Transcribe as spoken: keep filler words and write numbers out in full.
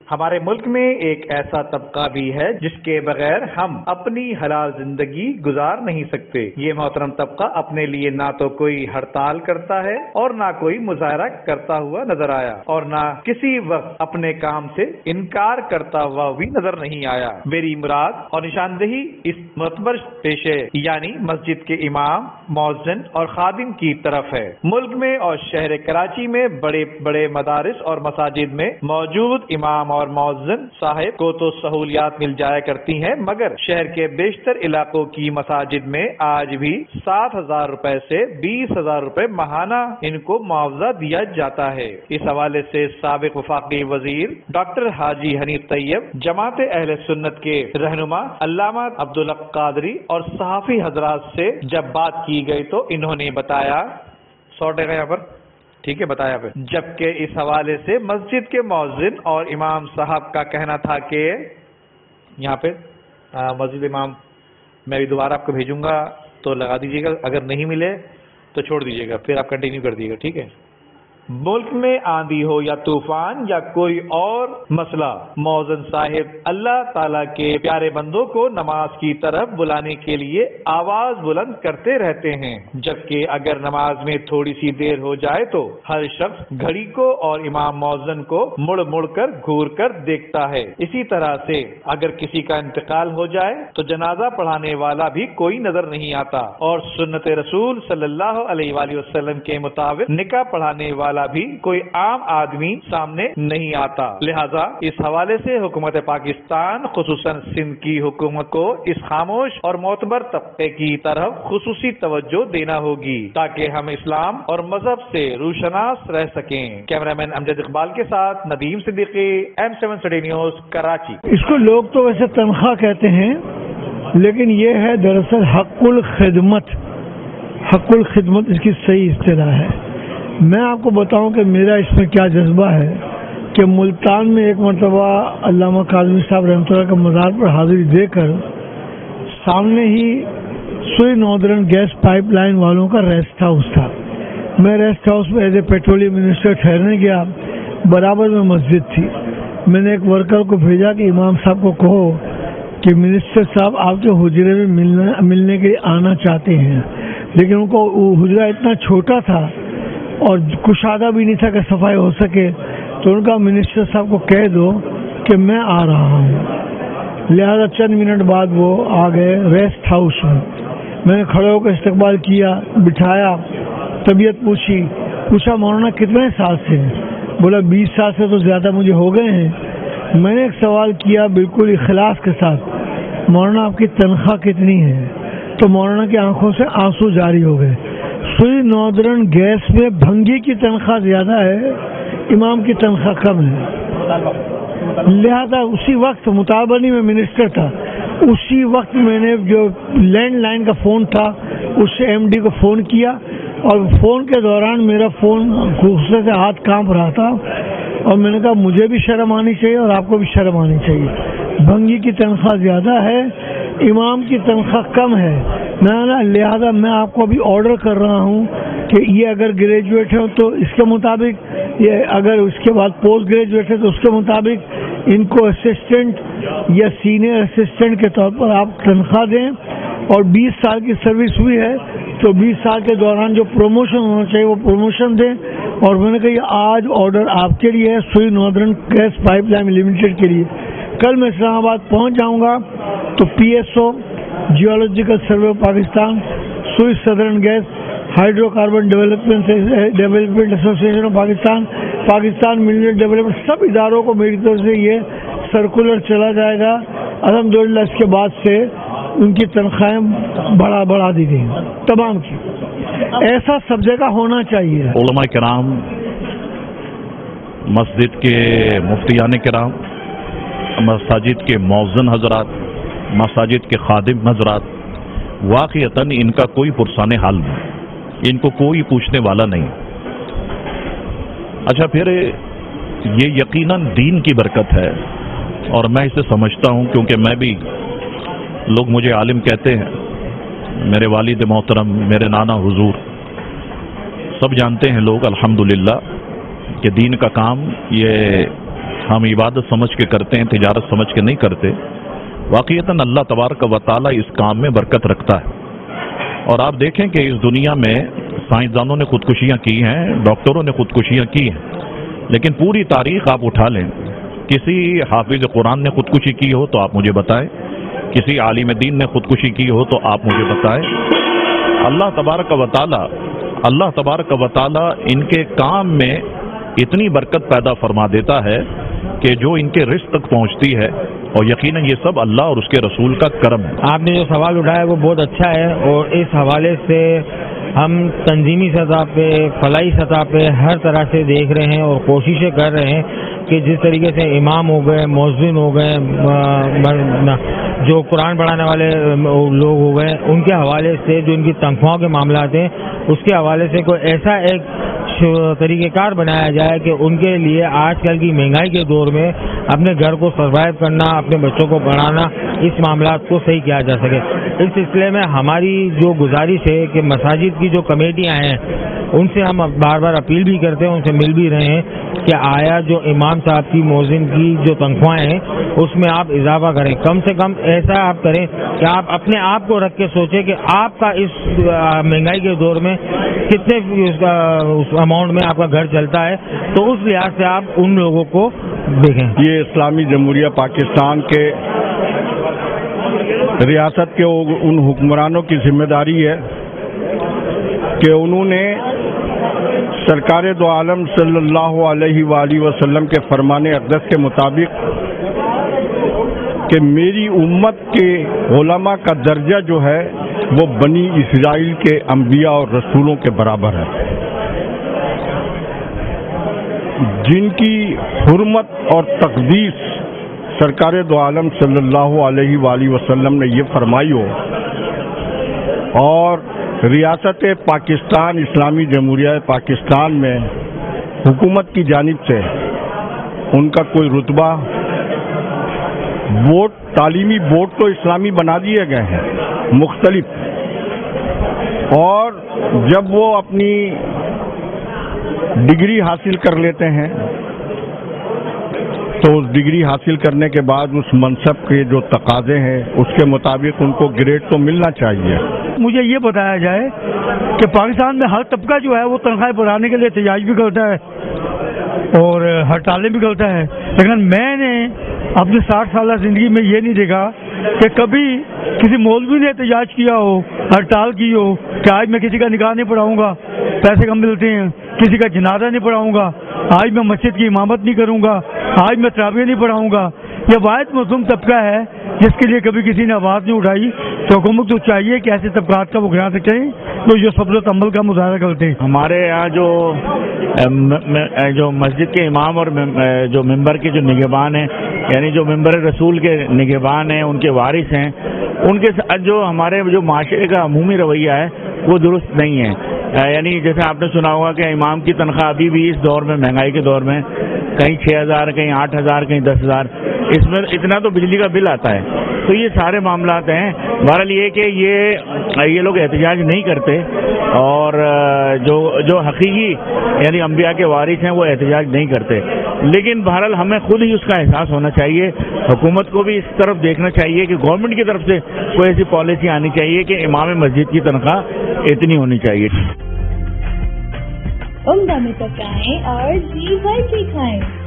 ہمارے ملک میں ایک ایسا طبقہ بھی ہے جس کے بغیر ہم اپنی حلال زندگی گزار نہیں سکتے۔ یہ محترم طبقہ اپنے لیے نہ تو کوئی ہڑتال کرتا ہے اور نہ کوئی مظاہرہ کرتا ہوا نظر آیا، اور نہ کسی وقت اپنے کام سے انکار کرتا ہوا بھی نظر نہیں آیا۔ میری مراد اور نشاندہی اس معتبر پیشے یعنی مسجد کے امام، مؤذن اور خادم کی طرف ہے۔ ملک میں اور شہر کراچی میں بڑے بڑے مدارس اور مساجد میں موجود امام اور مؤذن صاحب کو تو سہولیات مل جایا کرتی ہیں، مگر شہر کے بیشتر علاقوں کی مساجد میں آج بھی سات ہزار روپے سے بیس ہزار روپے ماہانہ ان کو معاوضہ دیا جاتا ہے۔ اس حوالے سے سابق وفاقی وزیر ڈاکٹر حاجی حنیف طیب، جماعت اہل سنت کے رہنما علامہ عبدالحق قادری اور صحافی حضرات سے جب بات کی گئی تو انہوں نے بتایا سوٹے گئے پر ٹھیک ہے بتایا پھر جبکہ اس حوالے سے مسجد کے مؤذن اور امام صاحب کا کہنا تھا کہ یہاں پہ مسجد امام میں بھی دوبارہ آپ کو بھیجوں گا تو لگا دیجیے گا، اگر نہیں ملے تو چھوڑ دیجیے گا، پھر آپ کنٹینیو کر دیجیے گا، ٹھیک ہے۔ ملک میں آندھی ہو یا طوفان یا کوئی اور مسئلہ، مؤذن صاحب اللہ تعالیٰ کے پیارے بندوں کو نماز کی طرف بلانے کے لیے آواز بلند کرتے رہتے ہیں، جبکہ اگر نماز میں تھوڑی سی دیر ہو جائے تو ہر شخص گھڑی کو اور امام مؤذن کو مڑ مڑ کر گھور کر دیکھتا ہے۔ اسی طرح سے اگر کسی کا انتقال ہو جائے تو جنازہ پڑھانے والا بھی کوئی نظر نہیں آتا، اور سنت رسول صلی اللہ علیہ وآلہ وسلم کے مطابق نکاح پڑھانے والا بھی کوئی عام آدمی سامنے نہیں آتا۔ لہذا اس حوالے سے حکومت پاکستان خصوصاً سندھ کی حکومت کو اس خاموش اور معتبر طبقے کی طرف خصوصی توجہ دینا ہوگی تاکہ ہم اسلام اور مذہب سے روشناس رہ سکیں۔ کیمرہ مین امجد اقبال کے ساتھ Nadeem Siddiqui, M seven city news, Karachi. اس کو لوگ تو ویسے تنخواہ کہتے ہیں، لیکن یہ ہے دراصل حق الخدمت۔ حق الخدمت اس کی صحیح اصطلاح ہے۔ میں آپ کو بتاؤں کہ میرا اس میں کیا جذبہ ہے کہ ملتان میں ایک مرتبہ علامہ کاظمی صاحب رحمۃ اللہ کا مزار پر حاضری دے کر سامنے ہی سوئی ناردرن گیس پائپ لائن والوں کا ریسٹ ہاؤس تھا۔ میں ریسٹ ہاؤس میں ایز اے پیٹرولیم منسٹر ٹھہرنے گیا، برابر میں مسجد تھی۔ میں نے ایک ورکر کو بھیجا کہ امام صاحب کو کہو کہ منسٹر صاحب آپ کے حجرے میں ملنے ملنے کے لیے آنا چاہتے ہیں، لیکن ان کو حجرہ اتنا چھوٹا تھا اور کشادہ بھی نہیں تھا کہ صفائی ہو سکے، تو ان کا منسٹر صاحب کو کہہ دو کہ میں آ رہا ہوں۔ لہذا چند منٹ بعد وہ آ گئے ریسٹ ہاؤس میں۔ میں نے کھڑے ہو کر استقبال کیا، بٹھایا، طبیعت پوچھی، پوچھا مولانا کتنے سال سے؟ بولا بیس سال سے تو زیادہ مجھے ہو گئے ہیں۔ میں نے ایک سوال کیا بالکل اخلاص کے ساتھ، مولانا آپ کی تنخواہ کتنی ہے؟ تو مولانا کی آنکھوں سے آنسو جاری ہو گئے۔ سوئی ناردرن گیس میں بھنگی کی تنخواہ زیادہ ہے، امام کی تنخواہ کم ہے۔ لہذا اسی وقت مطالبہ میں منسٹر تھا، اسی وقت میں نے جو لینڈ لائن کا فون تھا اس سے ایم ڈی کو فون کیا، اور فون کے دوران میرا فون غصے سے ہاتھ کانپ رہا تھا، اور میں نے کہا مجھے بھی شرم آنی چاہیے اور آپ کو بھی شرم آنی چاہیے۔ بھنگی کی تنخواہ زیادہ ہے، امام کی تنخواہ کم ہے، نہ لہذا میں آپ کو ابھی آرڈر کر رہا ہوں کہ یہ اگر گریجویٹ ہے تو اس کے مطابق، یہ اگر اس کے بعد پوسٹ گریجویٹ ہے تو اس کے مطابق ان کو اسسٹنٹ یا سینئر اسسٹنٹ کے طور پر آپ تنخواہ دیں، اور بیس سال کی سروس ہوئی ہے تو بیس سال کے دوران جو پروموشن ہونا چاہیے وہ پروموشن دیں۔ اور میں نے کہا یہ آج آرڈر آپ کے لیے ہے، Sui northern gas pipeline limited کے لیے۔ کل میں اسلام آباد پہنچ جاؤں گا تو P S O, geological survey of Pakistan, Sui southern gas, hydrocarbon development development association of Pakistan, Pakistan mineral development, سب اداروں کو میری طرف سے یہ سرکولر چلا جائے گا۔ الحمدللہ اس کے بعد سے ان کی تنخواہیں بڑھا بڑھا دی گئی تمام کی۔ ایسا سب جگہ ہونا چاہیے۔ علماء کرام، مسجد کے مفتیان کرام، مساجد کے مؤذن حضرات، مساجد کے خادم حضرات، واقعتاً ان کا کوئی پرسان حال نہیں، ان کو کوئی پوچھنے والا نہیں۔ اچھا پھر یہ یقیناً دین کی برکت ہے، اور میں اسے سمجھتا ہوں کیونکہ میں بھی، لوگ مجھے عالم کہتے ہیں، میرے والد محترم، میرے نانا حضور، سب جانتے ہیں لوگ الحمدللہ کہ دین کا کام یہ ہم عبادت سمجھ کے کرتے ہیں، تجارت سمجھ کے نہیں کرتے، واقعتاً اللہ تبارک و تعالیٰ اس کام میں برکت رکھتا ہے۔ اور آپ دیکھیں کہ اس دنیا میں سائنسدانوں نے خودکشیاں کی ہیں، ڈاکٹروں نے خودکشیاں کی ہیں، لیکن پوری تاریخ آپ اٹھا لیں، کسی حافظ قرآن نے خودکشی کی ہو تو آپ مجھے بتائیں، کسی عالم دین نے خودکشی کی ہو تو آپ مجھے بتائیں۔ اللہ تبارک و تعالیٰ اللہ تبارک و تعالیٰ ان کے کام میں اتنی برکت پیدا فرما دیتا ہے کہ جو ان کے رزق تک پہنچتی ہے، اور یقیناً یہ سب اللہ اور اس کے رسول کا کرم ہے۔ آپ نے جو سوال اٹھایا وہ بہت اچھا ہے، اور اس حوالے سے ہم تنظیمی سطح پہ، فلاحی سطح پہ ہر طرح سے دیکھ رہے ہیں اور کوششیں کر رہے ہیں کہ جس طریقے سے امام ہو گئے، مؤذن ہو گئے، جو قرآن پڑھانے والے لوگ ہو گئے، ان کے حوالے سے جو ان کی تنخواہوں کے معاملات ہیں اس کے حوالے سے کوئی ایسا ایک طریقہ کار بنایا جائے کہ ان کے لیے آج کل کی مہنگائی کے دور میں اپنے گھر کو سروائیو کرنا، اپنے بچوں کو پڑھانا، اس معاملات کو صحیح کیا جا سکے۔ اس سلسلے میں ہماری جو گزارش ہے کہ مساجد کی جو کمیٹیاں ہیں ان سے ہم بار بار اپیل بھی کرتے ہیں، ان سے مل بھی رہے ہیں کہ آیا جو امام صاحب کی، مؤذن کی جو تنخواہیں ہیں اس میں آپ اضافہ کریں، کم سے کم ایسا آپ کریں کہ آپ اپنے آپ کو رکھ کے سوچیں کہ آپ کا اس مہنگائی کے دور میں کتنے اس اماؤنٹ میں آپ کا گھر چلتا ہے، تو اس لحاظ سے آپ ان لوگوں کو دیکھیں۔ یہ اسلامی جمہوریہ پاکستان کے ریاست کے ان حکمرانوں کی ذمہ داری ہے کہ انہوں نے سرکار دو عالم صلی اللہ علیہ وآلہ وسلم کے فرمان اقدس کے مطابق کہ میری امت کے علماء کا درجہ جو ہے وہ بنی اسرائیل کے انبیاء اور رسولوں کے برابر ہے، جن کی حرمت اور تقدیس سرکار دو عالم صلی اللہ علیہ وآلہ وسلم نے یہ فرمائی ہو، اور ریاست پاکستان اسلامی جمہوریہ پاکستان میں حکومت کی جانب سے ان کا کوئی رتبہ، بورڈ، تعلیمی بورڈ تو اسلامی بنا دیے گئے ہیں مختلف، اور جب وہ اپنی ڈگری حاصل کر لیتے ہیں تو اس ڈگری حاصل کرنے کے بعد اس منصب کے جو تقاضے ہیں اس کے مطابق ان کو گریڈ تو ملنا چاہیے۔ مجھے یہ بتایا جائے کہ پاکستان میں ہر طبقہ جو ہے وہ تنخواہیں بڑھانے کے لیے احتجاج بھی کرتا ہے اور ہڑتالیں بھی کرتا ہے، لیکن میں نے اپنی ساٹھ سالہ زندگی میں یہ نہیں دیکھا کہ کبھی کسی مولوی نے احتجاج کیا ہو، ہڑتال کی ہو کہ آج میں کسی کا نکاح نہیں پڑھاؤں گا، پیسے کم ملتے ہیں، کسی کا جنازہ نہیں پڑھاؤں گا، آج میں مسجد کی امامت نہیں کروں گا، آج میں تراویح نہیں پڑھاؤں گا۔ یہ واحد مظلوم طبقہ ہے جس کے لیے کبھی کسی نے آواز نہیں اٹھائی، تو حکومت کو چاہیے کہ ایسے طبقات کا وہ خیال رکھیں تو جو صبر و تحمل کا مظاہرہ کرتے ہیں۔ ہمارے یہاں جو جو مسجد کے امام اور جو ممبر کے جو نگہبان ہیں، یعنی جو ممبر رسول کے نگہبان ہیں، ان کے وارث ہیں، ان کے جو ہمارے جو معاشرے کا عمومی رویہ ہے وہ درست نہیں ہے۔ یعنی جیسے آپ نے سنا ہوگا کہ امام کی تنخواہ ابھی بھی اس دور میں، مہنگائی کے دور میں، کہیں چھ ہزار کہیں آٹھ ہزار کہیں دس ہزار، اس میں اتنا تو بجلی کا بل آتا ہے۔ تو یہ سارے معاملات ہیں۔ بہرحال یہ کہ یہ یہ لوگ احتجاج نہیں کرتے، اور جو جو حقیقی یعنی انبیاء کے وارث ہیں وہ احتجاج نہیں کرتے، لیکن بہرحال ہمیں خود ہی اس کا احساس ہونا چاہیے، حکومت کو بھی اس طرف دیکھنا چاہیے کہ گورنمنٹ کی طرف سے کوئی ایسی پالیسی آنی چاہیے کہ امام مسجد کی تنخواہ اتنی ہونی چاہیے۔ عمدہ میں پکائیں اور جی بھر کے کھائیں۔